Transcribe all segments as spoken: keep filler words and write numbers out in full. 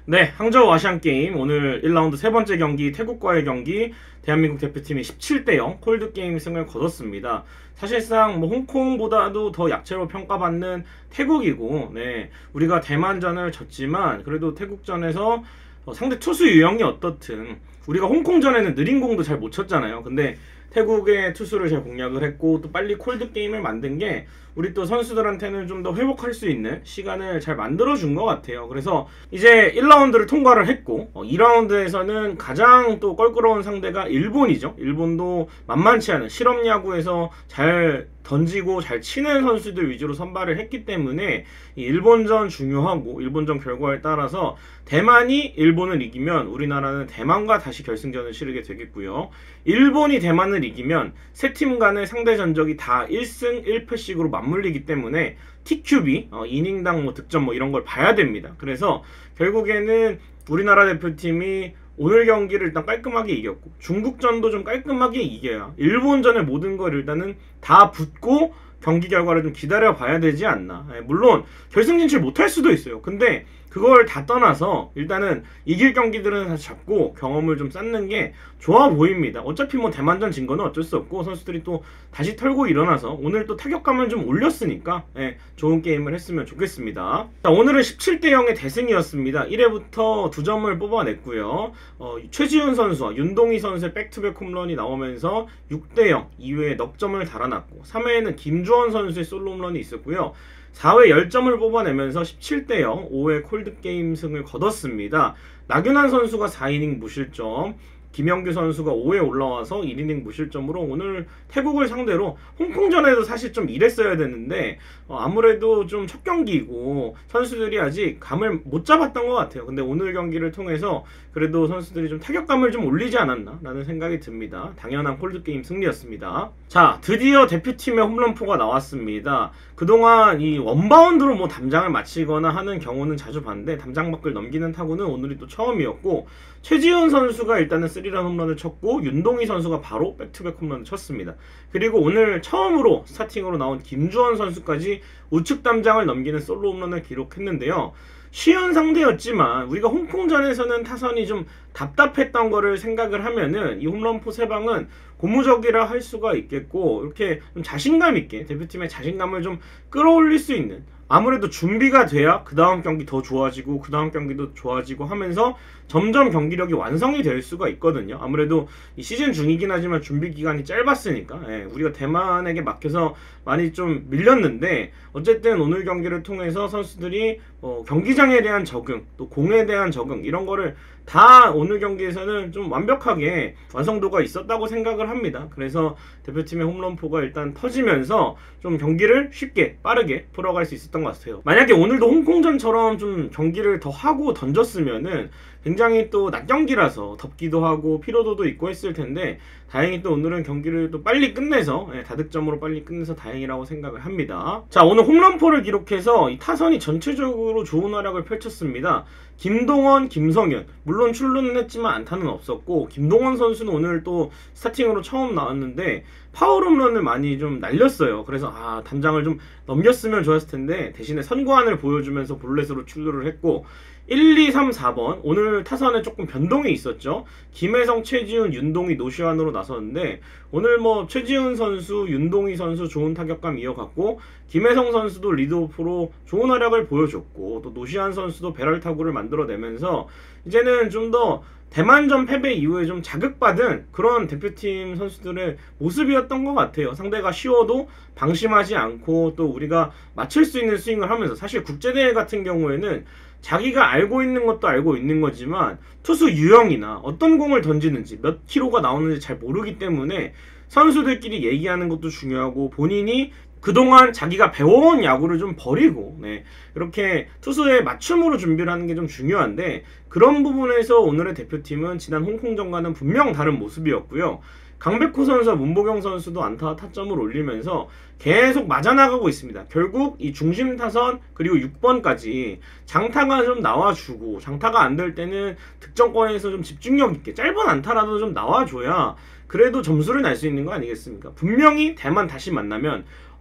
네, 항저우 아시안게임 오늘 일 라운드 세 번째 경기 태국과의 경기 대한민국 대표팀이 십칠 대 영 콜드게임 승을 거뒀습니다. 사실상 뭐 홍콩보다도 더 약체로 평가받는 태국이고, 네, 우리가 대만전을 졌지만 그래도 태국전에서 어, 상대 투수 유형이 어떻든 우리가 홍콩전에는 느린 공도 잘 못 쳤잖아요. 근데 태국의 투수를 잘 공략을 했고 또 빨리 콜드게임을 만든 게 우리 또 선수들한테는 좀 더 회복할 수 있는 시간을 잘 만들어준 것 같아요. 그래서 이제 일 라운드를 통과를 했고 어, 이 라운드에서는 가장 또 껄끄러운 상대가 일본이죠. 일본도 만만치 않은 실업야구에서 잘 던지고 잘 치는 선수들 위주로 선발을 했기 때문에 이 일본전 중요하고 일본전 결과에 따라서 대만이 일본을 이기면 우리나라는 대만과 다시 결승전을 치르게 되겠고요. 일본이 대만을 이기면 세 팀 간의 상대 전적이 다 일 승 일 패씩으로 맞물리기 때문에 티큐비, 어, 이닝당 뭐 득점 뭐 이런 걸 봐야 됩니다. 그래서 결국에는 우리나라 대표팀이 오늘 경기를 일단 깔끔하게 이겼고 중국전도 좀 깔끔하게 이겨야 일본전의 모든 걸 일단은 다 붙고 경기 결과를 좀 기다려 봐야 되지 않나. 예, 물론 결승 진출 못할 수도 있어요. 근데 그걸 다 떠나서 일단은 이길 경기들은 다시 잡고 경험을 좀 쌓는 게 좋아 보입니다. 어차피 뭐 대만전 진 거는 어쩔 수 없고 선수들이 또 다시 털고 일어나서 오늘 또 타격감을 좀 올렸으니까 예, 좋은 게임을 했으면 좋겠습니다. 자, 오늘은 십칠 대 영의 대승이었습니다. 일 회부터 두 점을 뽑아냈고요. 어, 최지훈 선수와 윤동희 선수의 백투백 홈런이 나오면서 육 대 영 이 회에 넉 점을 달아났고 삼 회에는 김주원 선수의 솔로 홈런이 있었고요. 사 회 십 점을 뽑아내면서 십칠 대 영 오 회 콜드게임 승을 거뒀습니다. 나균환 선수가 사 이닝 무실점, 김영규 선수가 오 회 올라와서 일 이닝 무실점으로 오늘 태국을 상대로 홍콩전에도 사실 좀 이랬어야 되는데 어, 아무래도 좀 첫 경기이고 선수들이 아직 감을 못 잡았던 것 같아요. 근데 오늘 경기를 통해서 그래도 선수들이 좀 타격감을 좀 올리지 않았나 라는 생각이 듭니다. 당연한 콜드게임 승리였습니다. 자, 드디어 대표팀의 홈런포가 나왔습니다. 그동안 이 원바운드로 뭐 담장을 맞히거나 하는 경우는 자주 봤는데 담장 밖을 넘기는 타구는 오늘이 또 처음이었고 최지훈 선수가 일단은 쓰리런 홈런을 쳤고 윤동희 선수가 바로 백투백 홈런을 쳤습니다. 그리고 오늘 처음으로 스타팅으로 나온 김주원 선수까지 우측 담장을 넘기는 솔로 홈런을 기록했는데요. 쉬운 상대였지만 우리가 홍콩전에서는 타선이 좀 답답했던 거를 생각을 하면은 이 홈런포 세 방은 고무적이라 할 수가 있겠고 이렇게 좀 자신감 있게 대표팀의 자신감을 좀 끌어올릴 수 있는, 아무래도 준비가 돼야 그 다음 경기 더 좋아지고 그 다음 경기도 좋아지고 하면서 점점 경기력이 완성이 될 수가 있거든요. 아무래도 이 시즌 중이긴 하지만 준비 기간이 짧았으니까 예, 우리가 대만에게 막혀서 많이 좀 밀렸는데 어쨌든 오늘 경기를 통해서 선수들이 어, 경기장에 대한 적응, 또 공에 대한 적응 이런 거를 다 오늘 경기에서는 좀 완벽하게 완성도가 있었다고 생각을 합니다. 그래서 대표팀의 홈런포가 일단 터지면서 좀 경기를 쉽게 빠르게 풀어갈 수 있었던 것 같아요. 만약에 오늘도 홍콩전처럼 좀 경기를 더 하고 던졌으면은 굉장히 또 낮 경기라서 덥기도 하고 피로도도 있고 했을 텐데 다행히 또 오늘은 경기를 또 빨리 끝내서 예, 다득점으로 빨리 끝내서 다행이라고 생각을 합니다. 자, 오늘 홈런포를 기록해서 이 타선이 전체적으로 좋은 활약을 펼쳤습니다. 김동원, 김성현 물론 출루는 했지만 안타는 없었고 김동원 선수는 오늘 또 스타팅으로 처음 나왔는데 파울 홈런을 많이 좀 날렸어요. 그래서 아, 담장을 좀 넘겼으면 좋았을 텐데 대신에 선구안을 보여주면서 볼넷으로 출루를 했고 일, 이, 삼, 사 번 오늘 타선에 조금 변동이 있었죠. 김혜성, 최지훈, 윤동희, 노시환으로 나섰는데 오늘 뭐 최지훈 선수, 윤동희 선수 좋은 타격감 이어갔고 김혜성 선수도 리드오프로 좋은 활약을 보여줬고 또 노시환 선수도 배럴 타구를 만들어내면서 이제는 좀 더 대만전 패배 이후에 좀 자극받은 그런 대표팀 선수들의 모습이었던 것 같아요. 상대가 쉬워도 방심하지 않고 또 우리가 맞출 수 있는 스윙을 하면서, 사실 국제대회 같은 경우에는 자기가 알고 있는 것도 알고 있는 거지만 투수 유형이나 어떤 공을 던지는지 몇 킬로가 나오는지 잘 모르기 때문에 선수들끼리 얘기하는 것도 중요하고 본인이 그동안 자기가 배워온 야구를 좀 버리고 네, 이렇게 투수의 맞춤으로 준비를 하는 게 좀 중요한데 그런 부분에서 오늘의 대표팀은 지난 홍콩전과는 분명 다른 모습이었고요. 강백호 선수와 문보경 선수도 안타와 타점을 올리면서 계속 맞아나가고 있습니다. 결국 이 중심 타선 그리고 육 번까지 장타가 좀 나와주고 장타가 안 될 때는 득점권에서 좀 집중력 있게 짧은 안타라도 좀 나와줘야 그래도 점수를 날 수 있는 거 아니겠습니까? 분명히 대만 다시 만나면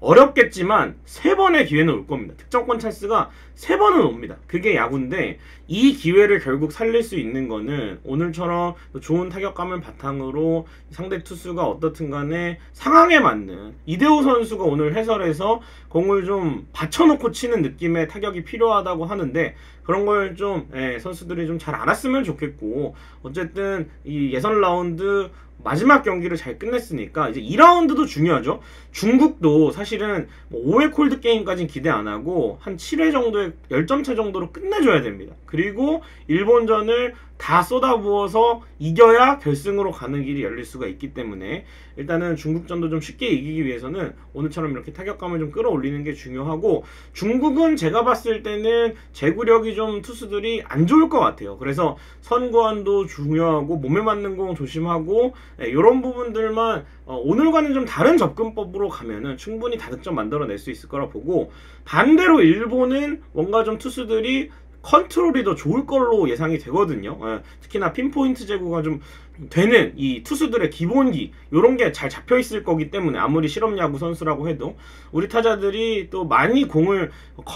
어렵겠지만 세 번의 기회는 올 겁니다. 득점권 찬스가 세 번은 옵니다. 그게 야구인데 이 기회를 결국 살릴 수 있는 거는 오늘처럼 좋은 타격감을 바탕으로 상대 투수가 어떻든 간에 상황에 맞는 이대호 선수가 오늘 해설에서 공을 좀 받쳐놓고 치는 느낌의 타격이 필요하다고 하는데 그런 걸 좀 예, 선수들이 좀 잘 알았으면 좋겠고 어쨌든 이 예선 라운드 마지막 경기를 잘 끝냈으니까 이제 이 라운드도 중요하죠. 중국도 사실은 뭐 오 회 콜드 게임까지는 기대 안 하고 한 칠 회 정도의 십 점 차 정도로 끝내줘야 됩니다. 그리고 일본전을 다 쏟아부어서 이겨야 결승으로 가는 길이 열릴 수가 있기 때문에 일단은 중국전도 좀 쉽게 이기기 위해서는 오늘처럼 이렇게 타격감을 좀 끌어올리는 게 중요하고 중국은 제가 봤을 때는 제구력이 좀 투수들이 안 좋을 것 같아요. 그래서 선구안도 중요하고 몸에 맞는 공 조심하고 네, 이런 부분들만 어, 오늘과는 좀 다른 접근법으로 가면은 충분히 다득점 만들어낼 수 있을 거라 보고 반대로 일본은 뭔가 좀 투수들이 컨트롤이 더 좋을 걸로 예상이 되거든요. 예, 특히나 핀포인트 제구가 좀 되는 이 투수들의 기본기 이런 게 잘 잡혀 있을 거기 때문에 아무리 실업야구 선수라고 해도 우리 타자들이 또 많이 공을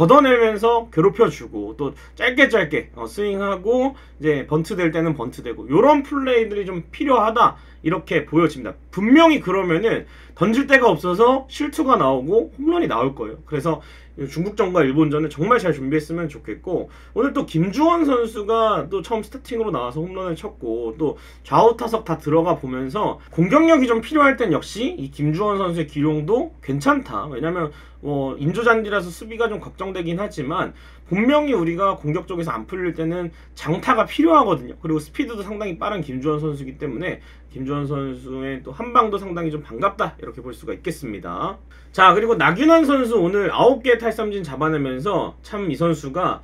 걷어내면서 괴롭혀주고 또 짧게 짧게 어, 스윙하고 이제 번트 될 때는 번트 되고 이런 플레이들이 좀 필요하다 이렇게 보여집니다. 분명히 그러면은 던질 데가 없어서 실투가 나오고 홈런이 나올 거예요. 그래서 중국전과 일본전은 정말 잘 준비했으면 좋겠고 오늘 또 김주원 선수가 또 처음 스타팅으로 나와서 홈런을 쳤고 또 좌우 타석 다 들어가 보면서 공격력이 좀 필요할 땐 역시 이 김주원 선수의 기용도 괜찮다. 왜냐면 뭐 인조잔디라서 수비가 좀 걱정되긴 하지만 분명히 우리가 공격 쪽에서 안 풀릴 때는 장타가 필요하거든요. 그리고 스피드도 상당히 빠른 김주원 선수이기 때문에 김주원 선수의 또 한방도 상당히 좀 반갑다 이렇게 볼 수가 있겠습니다. 자 그리고 나균환 선수 오늘 아홉 개의 탈삼진 잡아내면서 참 이 선수가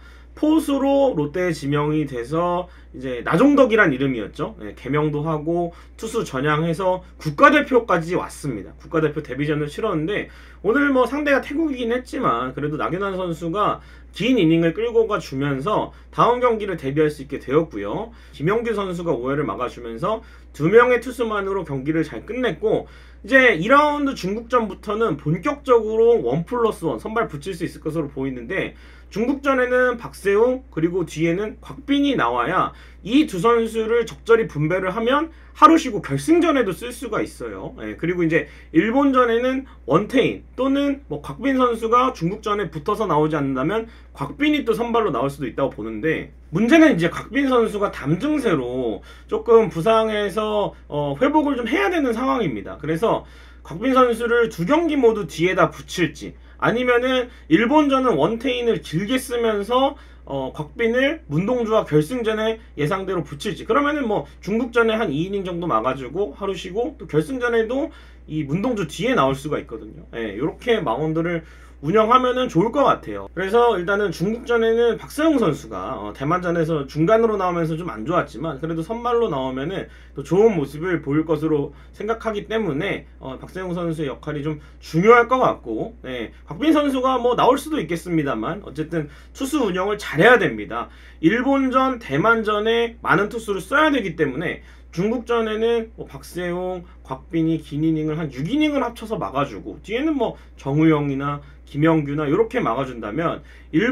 포수로 롯데에 지명이 돼서 이제 나종덕이란 이름이었죠. 네, 개명도 하고 투수 전향해서 국가대표까지 왔습니다. 국가대표 데뷔전을 치렀는데 오늘 뭐 상대가 태국이긴 했지만 그래도 나균환 선수가 긴 이닝을 끌고 가주면서 다음 경기를 대비할 수 있게 되었고요. 김영규 선수가 오 회를 막아주면서 두 명의 투수만으로 경기를 잘 끝냈고 이제 이 라운드 중국전부터는 본격적으로 원 플러스 원 선발 붙일 수 있을 것으로 보이는데 중국전에는 박세웅 그리고 뒤에는 곽빈이 나와야 이 두 선수를 적절히 분배를 하면 하루 쉬고 결승전에도 쓸 수가 있어요. 예, 그리고 이제 일본전에는 원태인 또는 뭐 곽빈 선수가 중국전에 붙어서 나오지 않는다면 곽빈이 또 선발로 나올 수도 있다고 보는데 문제는 이제 곽빈 선수가 담 증세로 조금 부상해서 어, 회복을 좀 해야 되는 상황입니다. 그래서 곽빈 선수를 두 경기 모두 뒤에다 붙일지 아니면은 일본전은 원태인을 길게 쓰면서 어, 곽빈을 문동주와 결승전에 예상대로 붙일지 그러면은 뭐 중국전에 한 이 이닝 정도 막아주고 하루 쉬고 또 결승전에도 이 문동주 뒤에 나올 수가 있거든요. 예, 이렇게 마운드를 운영하면은 좋을 것 같아요. 그래서 일단은 중국전에는 박세웅 선수가 어, 대만전에서 중간으로 나오면서 좀 안 좋았지만 그래도 선발로 나오면은 또 좋은 모습을 보일 것으로 생각하기 때문에 어, 박세웅 선수의 역할이 좀 중요할 것 같고 네, 곽빈 선수가 뭐 나올 수도 있겠습니다만 어쨌든 투수 운영을 잘해야 됩니다. 일본전, 대만전에 많은 투수를 써야 되기 때문에 중국전에는 뭐 박세웅, 곽빈이 긴 이닝을 한 육 이닝을 합쳐서 막아주고 뒤에는 뭐 정우영이나 김영규나 이렇게 막아준다면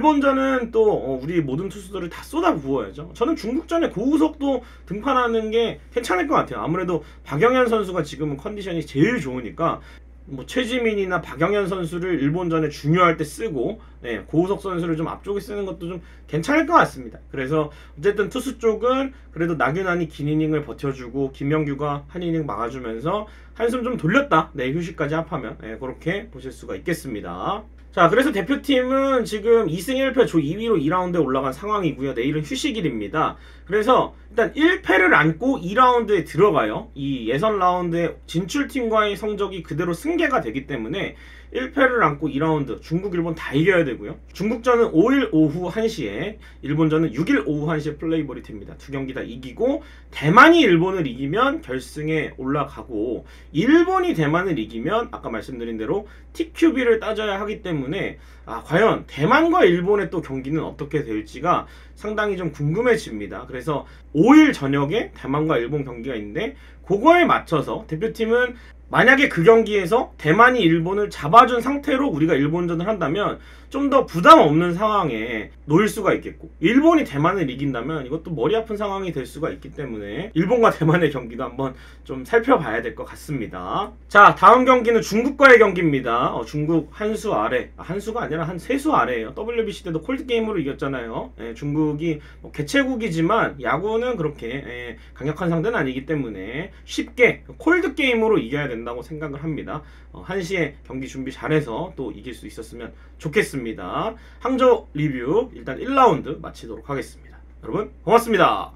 일본전은 또 어 우리 모든 투수들을 다 쏟아부어야죠. 저는 중국전에 고우석도 등판하는 게 괜찮을 것 같아요. 아무래도 박영현 선수가 지금은 컨디션이 제일 좋으니까 뭐 최지민이나 박영현 선수를 일본전에 중요할 때 쓰고 네, 고우석 선수를 좀 앞쪽에 쓰는 것도 좀 괜찮을 것 같습니다. 그래서 어쨌든 투수 쪽은 그래도 나균환이 긴 이닝을 버텨주고 김영규가 한 이닝 막아주면서 한숨 좀 돌렸다. 네, 휴식까지 합하면 네, 그렇게 보실 수가 있겠습니다. 자, 그래서 대표팀은 지금 이 승 일 패 조 이 위로 이 라운드에 올라간 상황이고요. 내일은 휴식일입니다. 그래서 일단 일 패를 안고 이 라운드에 들어가요. 이 예선 라운드에 진출팀과의 성적이 그대로 승계가 되기 때문에 일 패를 안고 이 라운드 중국, 일본 다 이겨야 되고요. 중국전은 오 일 오후 한 시에 일본전은 육 일 오후 한 시에 플레이볼이 됩니다. 두 경기 다 이기고 대만이 일본을 이기면 결승에 올라가고 일본이 대만을 이기면 아까 말씀드린 대로 티큐비를 따져야 하기 때문에 아, 과연 대만과 일본의 또 경기는 어떻게 될지가 상당히 좀 궁금해집니다. 그래서 오 일 저녁에 대만과 일본 경기가 있는데 그거에 맞춰서 대표팀은 만약에 그 경기에서 대만이 일본을 잡아준 상태로 우리가 일본전을 한다면 좀 더 부담 없는 상황에 놓일 수가 있겠고, 일본이 대만을 이긴다면 이것도 머리 아픈 상황이 될 수가 있기 때문에 일본과 대만의 경기도 한번 좀 살펴봐야 될 것 같습니다. 자, 다음 경기는 중국과의 경기입니다. 어, 중국 한 수 아래, 아, 한 수가 아니라 한 세 수 아래예요. 더블유비씨 때도 콜드게임으로 이겼잖아요. 예, 중국이 뭐 개최국이지만 야구는 그렇게 예, 강력한 상대는 아니기 때문에 쉽게 콜드게임으로 이겨야 된다고 생각을 합니다. 어, 한 시에 경기 준비 잘해서 또 이길 수 있었으면 좋겠습니다. 항저우 리뷰 일단 일 라운드 마치도록 하겠습니다. 여러분 고맙습니다.